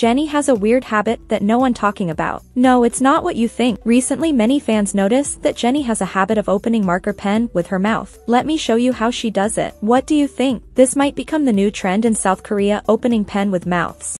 Jennie has a weird habit that no one talking about. No, it's not what you think. Recently many fans noticed that Jennie has a habit of opening marker pen with her mouth. Let me show you how she does it. What do you think? This might become the new trend in South Korea, opening pen with mouths.